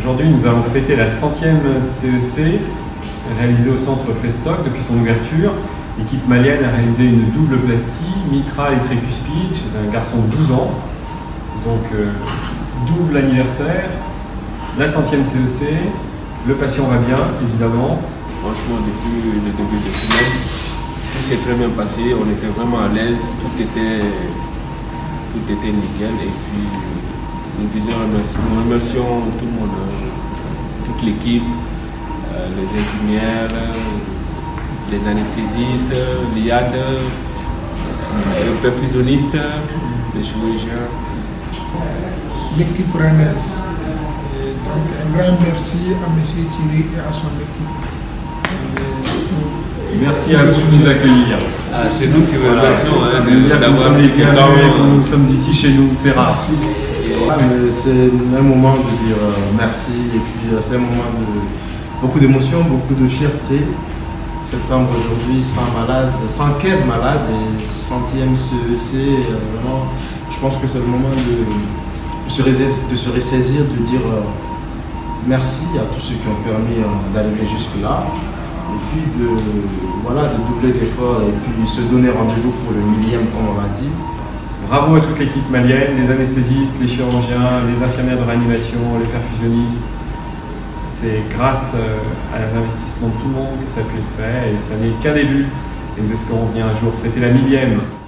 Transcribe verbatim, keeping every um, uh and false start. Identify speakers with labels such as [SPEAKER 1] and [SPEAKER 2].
[SPEAKER 1] Aujourd'hui, nous allons fêter la centième C E C, réalisée au centre Festoc depuis son ouverture. L'équipe malienne a réalisé une double plastie, mitral et tricuspide, chez un garçon de douze ans. Donc, euh, double anniversaire, la centième C E C, le patient va bien, évidemment.
[SPEAKER 2] Franchement, depuis le début de semaine, tout s'est très bien passé, on était vraiment à l'aise, tout était, tout était nickel. Et puis, nous, disons, nous remercions tout le monde, toute l'équipe, euh, les infirmières, les anesthésistes, l'I A D, les perfusionnistes, les chirurgiens.
[SPEAKER 3] L'équipe rennaise. Donc un grand merci à M. Thierry et à son équipe.
[SPEAKER 1] Merci à vous de nous accueillir.
[SPEAKER 2] Ah, c'est nous qui vous remercions
[SPEAKER 1] voilà.
[SPEAKER 2] hein,
[SPEAKER 1] d'avoir pris le temps. Nous sommes ici chez nous, c'est rare.
[SPEAKER 4] Ah, c'est un moment de dire euh, merci et puis euh, c'est un moment de beaucoup d'émotions, beaucoup de fierté. Septembre aujourd'hui, cent malades, cent quinze malades et centième C E C. Euh, vraiment, je pense que c'est le moment de, de, se, de se ressaisir, de dire euh, merci à tous ceux qui ont permis euh, d'arriver jusque-là. Et puis de, voilà, de doubler l'effort et puis se donner rendez-vous pour le millième, comme on l'a dit.
[SPEAKER 1] Bravo à toute l'équipe malienne, les anesthésistes, les chirurgiens, les infirmières de réanimation, les perfusionnistes. C'est grâce à l'investissement de tout le monde que ça a pu être fait et ça n'est qu'un début. Et nous espérons bien un jour fêter la millième.